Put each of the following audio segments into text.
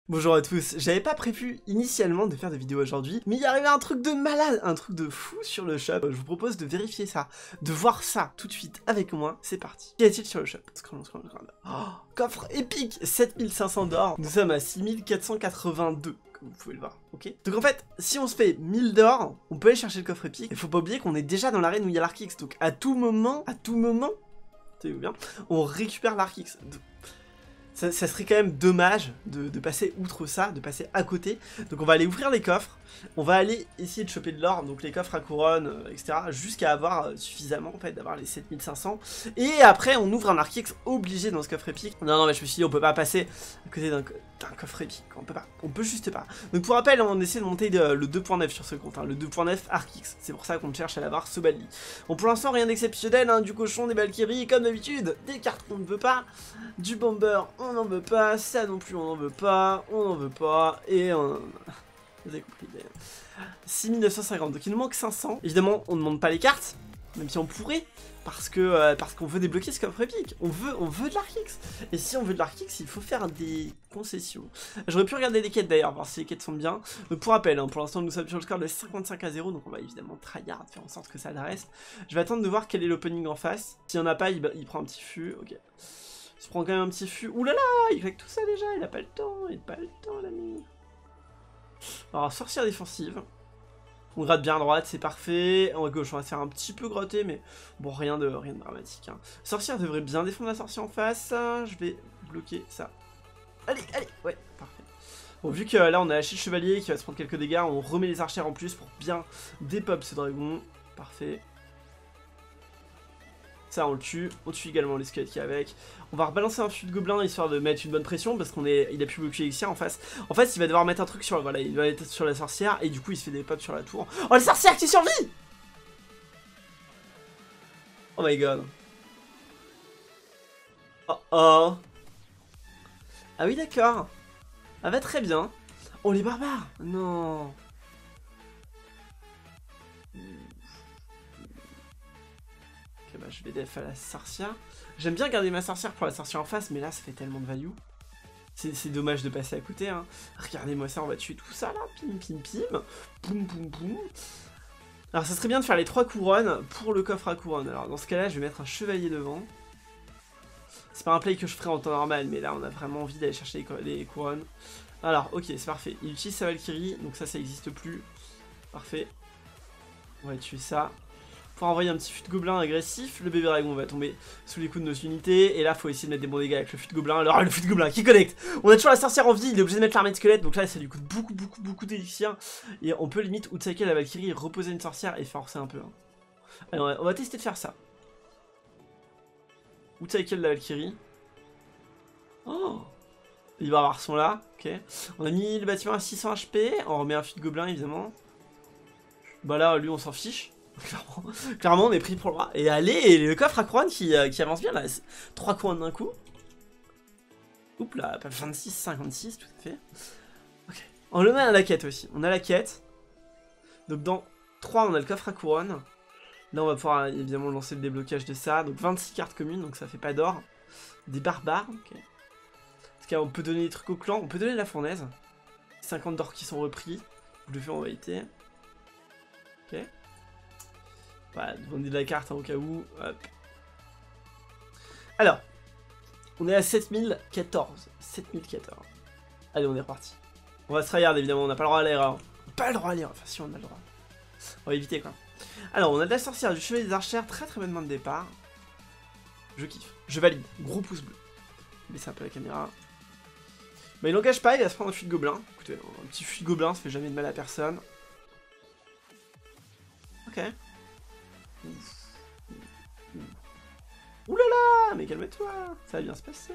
Bonjour à tous, j'avais pas prévu initialement de faire des vidéos aujourd'hui, mais il y arrivé un truc de malade, un truc de fou sur le shop. Je vous propose de vérifier ça, de voir ça tout de suite avec moi, c'est parti. Qu'y a-t-il sur le shop? Oh, coffre épique, 7500 d'or, nous sommes à 6482. Comme vous pouvez le voir, ok? Donc en fait, si on se fait 1000 d'or, on peut aller chercher le coffre épique. Il faut pas oublier qu'on est déjà dans l'arène où il y a l'Arc X, donc à tout moment, tenez-vous bien, on récupère l'Arc X. Ça serait quand même dommage de passer outre ça, de passer à côté. Donc on va aller ouvrir les coffres, on va aller essayer de choper de l'or, donc les coffres à couronne, etc. Jusqu'à avoir suffisamment en fait, d'avoir les 7500. Et après on ouvre un Arc X obligé dans ce coffre épique. Non mais je me suis dit on peut pas passer à côté d'un coffre épique, on peut pas, on peut juste pas. Donc pour rappel on essaie de monter le 2.9 sur ce compte, hein, le 2.9 Arc X. C'est pour ça qu'on cherche à l'avoir ce Bali. Bon pour l'instant rien d'exceptionnel, hein, du cochon, des Valkyries comme d'habitude, des cartes qu'on ne veut pas, du bomber on n'en veut pas, ça non plus on n'en veut pas, et on... Vous avez compris d'ailleurs. 6950, donc il nous manque 500. Évidemment on ne demande pas les cartes, même si on pourrait, parce qu'on veut débloquer ce coffre épique. On veut de l'Arc X. Et si on veut de l'Arc X, il faut faire des concessions. J'aurais pu regarder les quêtes d'ailleurs, voir si les quêtes sont bien. Donc pour rappel, hein, pour l'instant nous sommes sur le score de 55 à 0, donc on va évidemment tryhard, faire en sorte que ça reste. Je vais attendre de voir quel est l'opening en face. S'il n'y en a pas, il prend un petit fût, ok. Il se prend quand même un petit fût. Ouh là là, il fait tout ça déjà, il a pas le temps, l'ami. Alors, sorcière défensive. On gratte bien à droite, c'est parfait. En gauche, on va se faire un petit peu grotter, mais bon, rien de dramatique. Hein. Sorcière devrait bien défendre la sorcière en face. Je vais bloquer ça. Allez, ouais, parfait. Bon, vu que là, on a lâché le chevalier qui va se prendre quelques dégâts, on remet les archères en plus pour bien dépop ce dragon. Parfait. Ça on le tue, on tue également les squelettes qu'il y a avec. On va rebalancer un fût de gobelin histoire de mettre une bonne pression parce il a plus beaucoup d'élixir en face. En fait il va devoir mettre un truc sur, voilà, il va être sur la sorcière et du coup il se fait des pops sur la tour. Oh la sorcière qui survit! Oh my god. Oh oh. Ah oui d'accord. Ah va très bien. Oh les barbares. Non. Bah, je vais def à la sorcière. J'aime bien garder ma sorcière pour la sorcière en face, mais là ça fait tellement de value. C'est dommage de passer à côté. Hein. Regardez-moi ça, on va tuer tout ça là. Pim pim pim. Poum poum poum. Alors ça serait bien de faire les 3 couronnes pour le coffre à couronne. Alors dans ce cas-là, je vais mettre un chevalier devant. C'est pas un play que je ferai en temps normal, mais là on a vraiment envie d'aller chercher les couronnes. Alors ok, c'est parfait. Il utilise sa Valkyrie, donc ça n'existe plus. Parfait. On va tuer ça. Pour envoyer un petit fût de gobelin agressif, le bébé dragon va tomber sous les coups de nos unités, et là faut essayer de mettre des bons dégâts avec le fût de gobelin. Alors le fût de gobelin qui connecte, on a toujours la sorcière en vie, il est obligé de mettre l'armée de squelette, donc là ça lui coûte beaucoup d'élixir, et on peut limite outcycle la Valkyrie, reposer une sorcière et forcer un peu. Hein. Alors on va tester de faire ça. Outcycle la Valkyrie. Oh, les barbares sont là, ok. On a mis le bâtiment à 600 HP, on remet un fût de gobelin évidemment. Bah là lui on s'en fiche. Clairement on est pris pour le bras. Et allez, le coffre à couronne qui avance bien là. 3 couronnes d'un coup. Oups là, 26, 56 tout à fait. Ok. On le met à la quête aussi. On a la quête. Donc dans 3 on a le coffre à couronne. Là on va pouvoir évidemment lancer le déblocage de ça. Donc 26 cartes communes, donc ça fait pas d'or. Des barbares, ok. Parce qu'on peut donner des trucs au clan. On peut donner la fournaise. 50 d'or qui sont repris. Je le fais en vérité. Ok. Voilà, demander de la carte hein, au cas où. Hop. Alors, on est à 7014. 7014. Allez, on est reparti. On va se tryhard évidemment, on n'a pas le droit à l'erreur. Pas le droit à l'erreur, enfin si on a le droit. On va éviter quoi. Alors, on a de la sorcière, du chevalier des archères, très bonne main de départ. Je kiffe, je valide, gros pouce bleu. Baisser un peu la caméra. Bah il n'engage pas, il va se prendre un fût de gobelin. Écoutez, un petit fût de gobelin, ça fait jamais de mal à personne. Ok. Oulala, mais calme-toi, ça va bien se passer.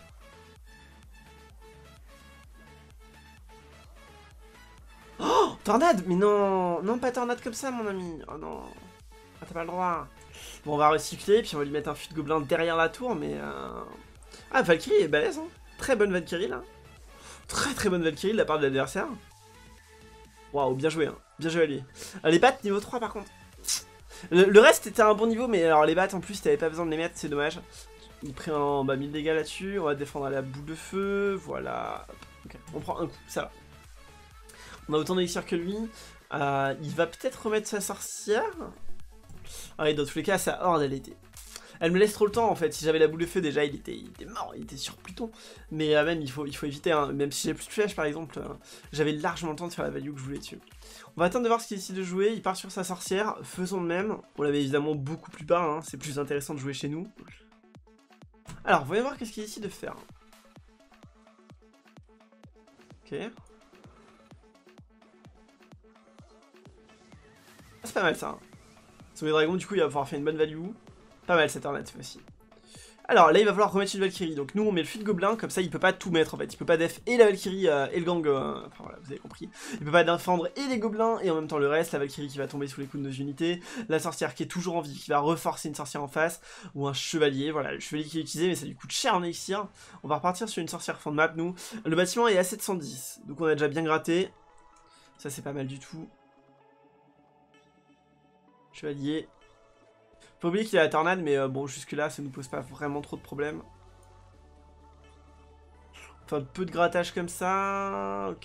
Oh, tornade, mais non, non pas tornade comme ça mon ami. Oh non, ah, t'as pas le droit. Bon on va recycler, puis on va lui mettre un fût de gobelin derrière la tour, mais ah Valkyrie est balèze, hein. Très bonne Valkyrie là. Très bonne Valkyrie de la part de l'adversaire. Waouh, bien joué, hein. Bien joué à lui. Les battes niveau 3 par contre. Le reste était à un bon niveau, mais alors les battes en plus t'avais pas besoin de les mettre, c'est dommage. Il prend 1000 dégâts là-dessus, on va défendre à la boule de feu, voilà. Ok, on prend un coup, ça va. On a autant d'élixir que lui. Il va peut-être remettre sa sorcière. Ah, et dans tous les cas, sa horde, elle me laisse trop le temps en fait. Si j'avais la boule de feu, déjà il était mort, il était sur Pluton. Mais même, il faut éviter, hein. Même si j'ai plus de flèches par exemple, j'avais largement le temps de faire la value que je voulais dessus. On va attendre de voir ce qu'il décide de jouer. Il part sur sa sorcière, faisons de même. On l'avait évidemment beaucoup plus bas, hein. C'est plus intéressant de jouer chez nous. Alors, voyons voir qu'est-ce qu'il décide de faire. Ok. C'est pas mal ça. Sauver dragon, du coup, il va pouvoir faire une bonne value. Pas mal cette armade cette fois-ci. Alors là, il va falloir remettre une Valkyrie. Donc nous, on met le fuite gobelin, comme ça, il peut pas tout mettre en fait. Il peut pas def et la Valkyrie et le gang. Enfin voilà, vous avez compris. Il peut pas défendre et les gobelins et en même temps le reste. La Valkyrie qui va tomber sous les coups de nos unités. La sorcière qui est toujours en vie, qui va reforcer une sorcière en face. Ou un chevalier. Voilà, le chevalier qui est utilisé, mais ça lui coûte cher en élixir. On va repartir sur une sorcière fond de map, nous. Le bâtiment est à 710. Donc on a déjà bien gratté. Ça, c'est pas mal du tout. Chevalier. Faut oublier qu'il y a la tornade, mais bon, jusque-là, ça nous pose pas vraiment trop de problèmes. Enfin, un peu de grattage comme ça. Ok.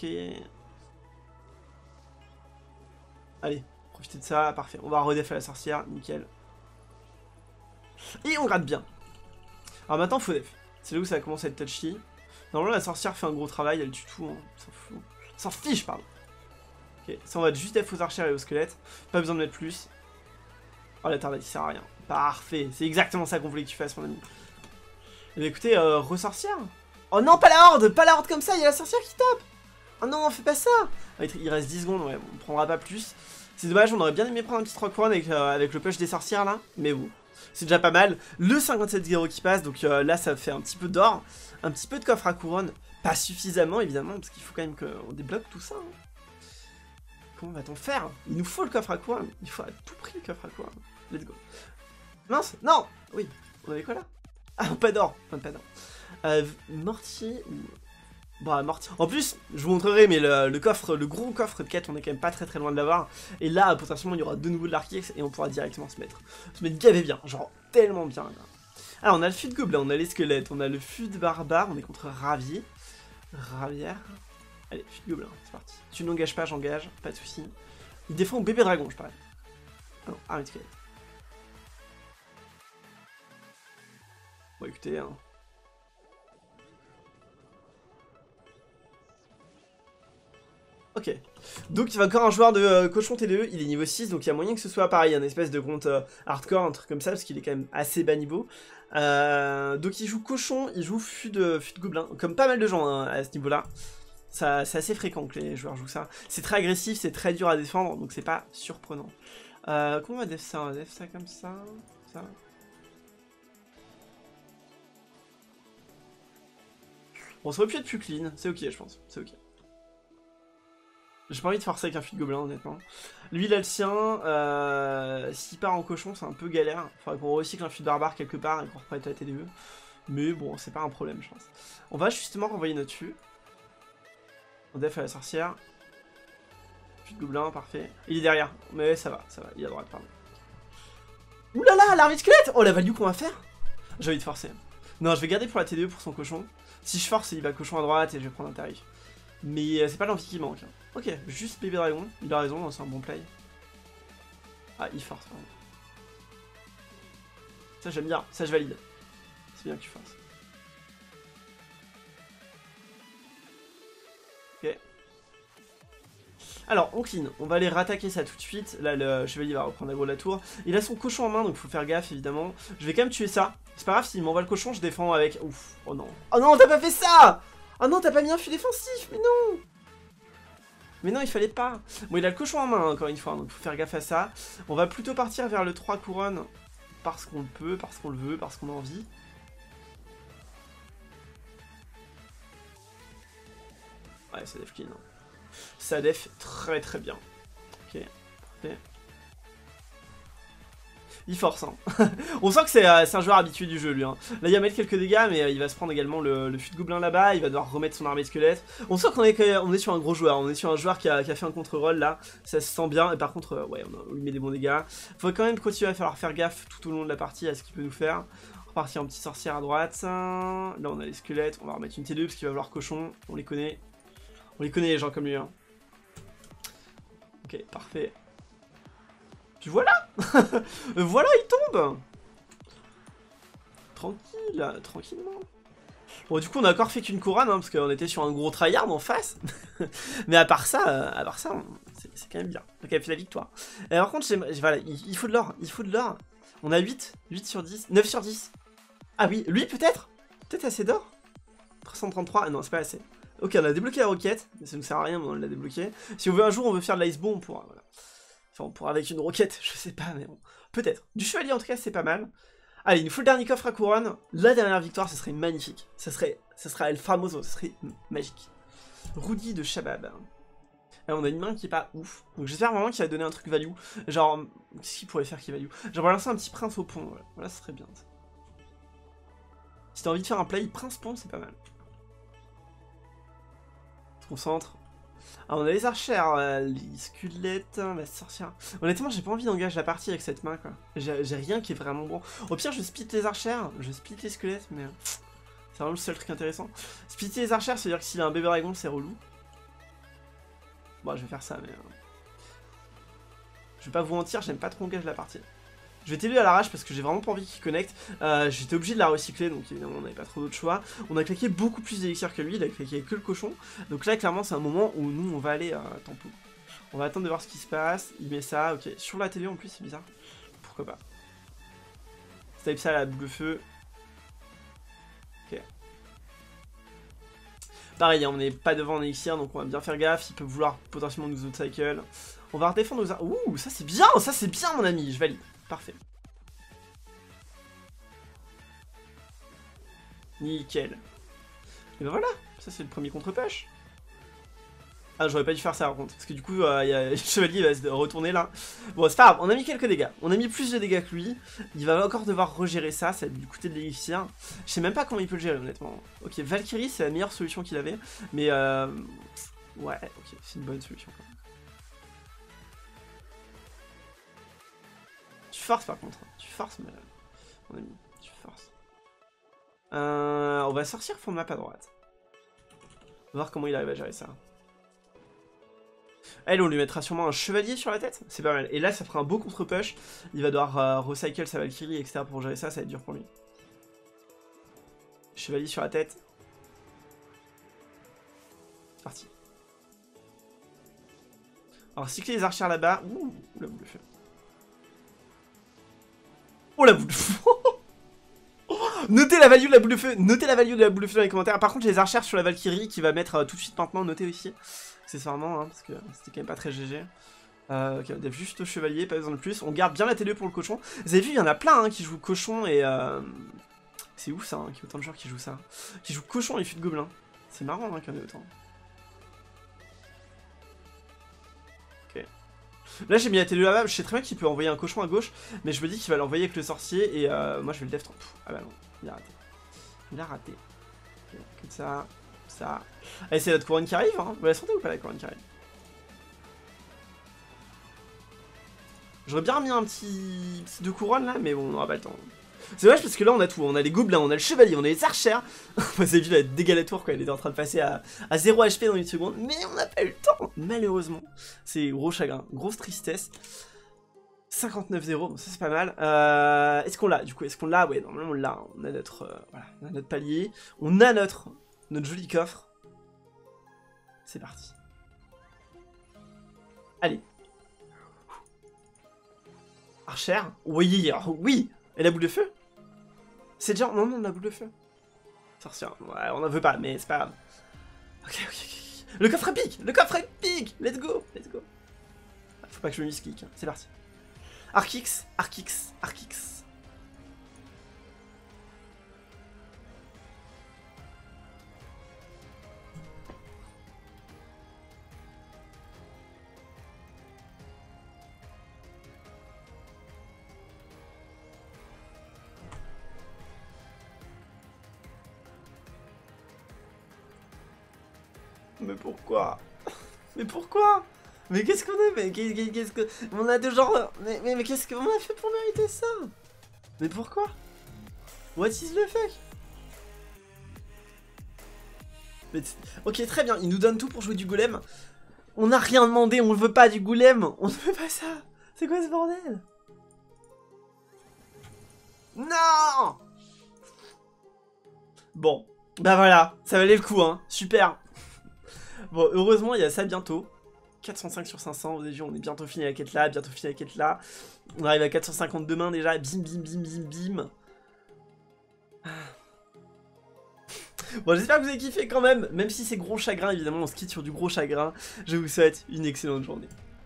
Allez, profitez de ça. Parfait. On va redef à la sorcière. Nickel. Et on gratte bien. Alors maintenant, faut def. C'est là où ça va commencer à être touchy. Normalement, la sorcière fait un gros travail. Elle tue tout. Hein. S'en fout. S'en fiche, pardon. Ok. Ça, on va juste def aux archères et aux squelettes. Pas besoin de mettre plus. Oh, la tornade, il sert à rien. Parfait. C'est exactement ça qu'on voulait que tu fasses, mon ami. Eh bien, écoutez, ressorcière. Oh non, pas la horde. Pas la horde comme ça. Il y a la sorcière qui tape. Oh non, fais pas ça. Il reste 10 secondes. Ouais, on prendra pas plus. C'est dommage. On aurait bien aimé prendre un petit 3 couronnes avec le push des sorcières, là. Mais bon. C'est déjà pas mal. Le 57-0 qui passe. Donc là, ça fait un petit peu d'or. Un petit peu de coffre à couronne. Pas suffisamment, évidemment. Parce qu'il faut quand même qu'on débloque tout ça. Hein. Comment va-t-on faire? Il nous faut le coffre à couronne. Il faut à tout prix le coffre à couronne. Let's go. Mince, non. Oui, on avait quoi là? Ah, pas d'or. Enfin, pas d'or. Mortier ou... Bon, mortier. En plus, je vous montrerai, mais le coffre, le gros coffre de quête, on est quand même pas très loin de l'avoir. Et là, potentiellement, il y aura de nouveau de l'archiex et on pourra directement se mettre gavé bien. Genre, tellement bien. Là. Alors, on a le fût de gobelin, on a les squelettes, on a le fût de barbare, on est contre Ravier. Ravière. Allez, fût de gobelin, c'est parti. Tu n'engages pas, j'engage, pas de soucis. Il défend au bébé dragon, je parie. Ah non, arrête squelette. Bon, écoutez, hein. Ok. Donc il va encore un joueur de cochon T2, il est niveau 6, donc il y a moyen que ce soit pareil, un espèce de compte hardcore, un truc comme ça, parce qu'il est quand même assez bas niveau. Donc il joue cochon, il joue fût de gobelin, comme pas mal de gens hein, à ce niveau-là. C'est assez fréquent que les joueurs jouent ça. C'est très agressif, c'est très dur à défendre, donc c'est pas surprenant. Comment on va def ça? On va def ça comme ça. Bon, ça aurait pu être plus clean, c'est ok je pense, c'est ok. J'ai pas envie de forcer avec un fût de gobelin honnêtement. Lui il a le sien, s'il part en cochon c'est un peu galère. Faudrait qu'on recycle un fût de barbare quelque part et qu'on reprenne la TDE. Mais bon, c'est pas un problème je pense. On va justement renvoyer notre fût. On def à la sorcière. Fût de gobelin, parfait. Il est derrière, mais ça va, il est à droite, pardon. Oulala, l'armée de squelette. Oh la value qu'on va faire. J'ai envie de forcer. Non, je vais garder pour la TDE pour son cochon. Si je force, il va cochon à droite et je vais prendre un tarif. Mais c'est pas l'envie qui manque. Hein. Ok, juste bébé dragon, il a raison, c'est un bon play. Ah, il force, pardon. Ça j'aime bien, ça je valide. C'est bien que tu forces. Ok. Alors, on clean, on va aller rattaquer ça tout de suite. Là, le chevalier va reprendre l'aggro de la tour. Il a son cochon en main, donc faut faire gaffe, évidemment. Je vais quand même tuer ça. C'est pas grave, s'il m'envoie le cochon, je défends avec... Ouf, oh non. Oh non, t'as pas fait ça! Oh non, t'as pas mis un fût défensif, mais non! Mais non, il fallait pas. Bon, il a le cochon en main, encore une fois, donc faut faire gaffe à ça. On va plutôt partir vers le 3 couronnes, parce qu'on le peut, parce qu'on le veut, parce qu'on a envie. Ouais, ça def clean. Ça def très bien. Ok, parfait. Il force, hein. On sent que c'est un joueur habitué du jeu, lui. Hein. Là, il va mettre quelques dégâts, mais il va se prendre également le fût de gobelin là-bas. Il va devoir remettre son armée de squelette. On sent qu'on est sur un gros joueur. On est sur un joueur qui a fait un contre-roll, là. Ça se sent bien. Et par contre, ouais, on lui met des bons dégâts. Faut quand même continuer à falloir faire gaffe tout au long de la partie à ce qu'il peut nous faire. Repartir en petit sorcière à droite. Là, on a les squelettes. On va remettre une T2 parce qu'il va vouloir cochon. On les connaît. On les connaît les gens comme lui. Hein. Ok, parfait. Puis voilà. Voilà, il tombe. Tranquille, tranquillement. Bon, du coup, on a encore fait qu'une couronne, hein, parce qu'on était sur un gros tryhard en face. Mais à part ça, c'est quand même bien. Donc, elle a fait la victoire. Et par contre, voilà, il faut de l'or, il faut de l'or. On a 8 sur 10, 9 sur 10. Ah oui, lui peut-être? Peut-être assez d'or? 333, ah non, c'est pas assez. Ok, on a débloqué la roquette, mais ça ne sert à rien, mais on l'a débloqué. Si on veut un jour, on veut faire de l'ice on pourra, voilà. Enfin, on pourra avec une roquette, je sais pas, mais bon. Peut-être. Du chevalier, en tout cas, c'est pas mal. Allez, il nous faut le dernier coffre à couronne. La dernière victoire, ce serait magnifique. Ça serait El Famoso, ce serait magique. Rudy de Shabab. Alors, on a une main qui est pas ouf. Donc j'espère vraiment qu'il va donner un truc value. Genre, qu'est-ce qu'il pourrait faire qui value? Genre, balancer un petit prince au pont. Voilà, ce serait bien. Ça. Si t'as envie de faire un play prince pont, c'est pas mal. On se concentre. Ah, on a les archères, les squelettes, la sorcière. Honnêtement, j'ai pas envie d'engager la partie avec cette main, quoi. J'ai rien qui est vraiment bon. Au pire, je split les archères, je split les squelettes, mais c'est vraiment le seul truc intéressant. Splitter les archères, c'est-à-dire que s'il a un bébé dragon, c'est relou. Bon, je vais faire ça, mais... je vais pas vous mentir, j'aime pas trop engager la partie. Je vais t'aider à l'arrache parce que j'ai vraiment pas envie qu'il connecte. J'étais obligé de la recycler, donc évidemment on n'avait pas trop d'autre choix. On a claqué beaucoup plus d'élixir que lui, il a claqué que le cochon. Donc là clairement c'est un moment où nous on va aller tempo. On va attendre de voir ce qui se passe. Il met ça, ok. Sur la télé en plus c'est bizarre. Pourquoi pas. Type ça à la boule de feu. Ok. Pareil, on n'est pas devant en élixir, donc on va bien faire gaffe. Il peut vouloir potentiellement nous outcycle. On va redéfendre nos... Ouh, ça c'est bien mon ami, je valide. Parfait. Nickel. Et ben voilà, ça c'est le premier contre-push. Ah, j'aurais pas dû faire ça par contre, parce que du coup, le chevalier va se retourner là. Bon, c'est pas grave, on a mis quelques dégâts. On a mis plus de dégâts que lui. Il va encore devoir regérer ça, ça va lui coûter de l'élixir. Je sais même pas comment il peut le gérer, honnêtement. Ok, Valkyrie, c'est la meilleure solution qu'il avait. Mais, ouais, ok, c'est une bonne solution quand même. Tu forces par contre, tu forces, mon ami, tu forces. On va sortir fond de map à droite. On va voir comment il arrive à gérer ça. Elle, on lui mettra sûrement un chevalier sur la tête, c'est pas mal. Et là, ça fera un beau contre-push. Il va devoir recycle sa Valkyrie, etc. pour gérer ça, ça va être dur pour lui. Chevalier sur la tête. C'est parti. Alors, cycler les archères là-bas. Ouh, la boule de feu. Oh, la boule de feu. Notez la value de la boule de feu, notez la value de la boule de feu dans les commentaires. Par contre, j'ai les archères sur la Valkyrie qui va mettre tout de suite maintenant, notez aussi. Accessoirement, hein, parce que c'était quand même pas très GG. Ok, on a juste au chevalier, pas besoin de plus. On garde bien la TDE pour le cochon. Vous avez vu, il y en a plein hein, qui jouent cochon et... C'est ouf ça, hein, qu'il y ait autant de joueurs qui jouent ça. Qui jouent cochon et fut de gobelin. C'est marrant hein, qu'il y en ait autant. Ok. Là j'ai mis la TDE là-bas, je sais très bien qu'il peut envoyer un cochon à gauche, mais je me dis qu'il va l'envoyer avec le sorcier et moi je vais le def. Ah bah non, il a raté. Il a raté. Okay, comme ça, ça. Allez, c'est notre couronne qui arrive, hein. Vous la sentez ou pas la couronne qui arrive? J'aurais bien remis un petit 2 couronnes là, mais bon, on n'aura pas le temps. C'est dommage parce que là on a tout, on a les gobelins, on a le chevalier, on a les archères. Vous avez vu la dégâts la tour quand elle était en train de passer à 0 HP dans une seconde, mais on n'a pas eu le temps, malheureusement. C'est gros chagrin, grosse tristesse. 59-0, bon, ça c'est pas mal. Est-ce qu'on l'a du coup? Est-ce qu'on l'a? Ouais, normalement on l'a. On a notre, voilà, on a notre palier. On a notre joli coffre. C'est parti. Allez. Archère? Oui, oui. Et la boule de feu? C'est déjà... Non, non, la boule de feu. Sorcière. Ouais, on n'en veut pas, mais c'est pas grave. Ok, ok, ok. Le coffre épique! Le coffre épique! Let's go! Let's go. Faut pas que je me misclique. C'est parti. Arkix, Arkix, Arkix. Mais pourquoi? Mais pourquoi? Mais qu'est-ce qu'on a? Mais qu'est-ce que... On a de genre... Mais qu'est-ce qu'on a fait pour mériter ça? Mais pourquoi? What is the fuck? Ok, très bien, il nous donne tout pour jouer du golem. On n'a rien demandé, on ne veut pas du golem. On ne veut pas ça. C'est quoi ce bordel? Non. Bon, bah voilà, ça valait le coup, hein. Super. Bon, heureusement, il y a ça bientôt. 405 sur 500, vous avez vu, on est bientôt fini la quête là, bientôt fini la quête là. On arrive à 450 demain déjà, bim bim bim bim bim. Bon, j'espère que vous avez kiffé quand même si c'est gros chagrin, évidemment, on se quitte sur du gros chagrin. Je vous souhaite une excellente journée.